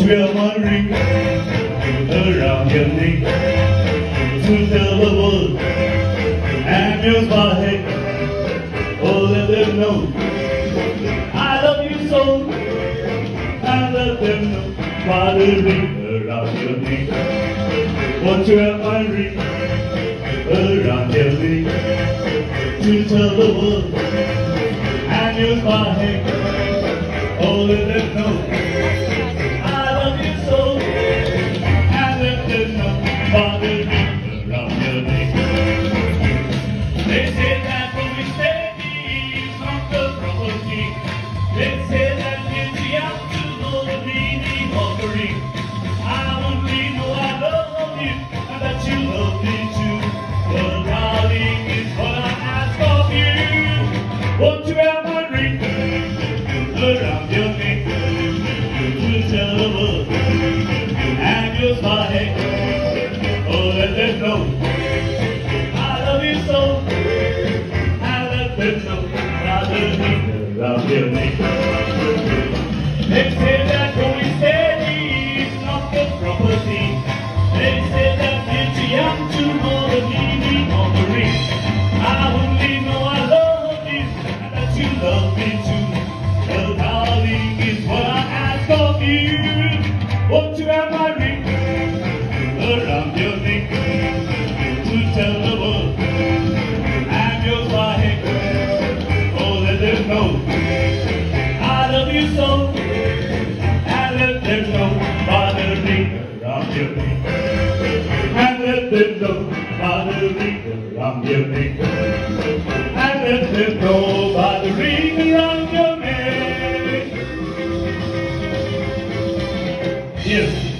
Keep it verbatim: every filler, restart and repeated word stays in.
you wear one ring around your neck to tell the world I'm yours by head? Oh, let them know I love you so. And let them know by the ring around your neck. Won't you wear one ring around your neck to tell the world I'm yours by head? Oh, let them know I love you so. And let them know by the ring around your neck. They say that when we say it's not the property. They say that it's the out to know the meaning of the ring. I only know I love you and that you love me too. Well, darling, is what I ask of you. Won't you have my ring around your neck to tell the world I'm yours by head? Oh, let them know I love you so. And let them know by the ring around your neck. They say that Holy Steady is not the property. They say that it's young to know the meaning of the ring. I only know I love you and that you love me too. Well, darling, is what I ask of you. Won't you have my ring around your neck to tell the world I'm yours by head? Oh, let them know I love you so. And let them know by the ring around your neck. And let them know by the ring around your neck. And let them know by the ring around your neck. Yes.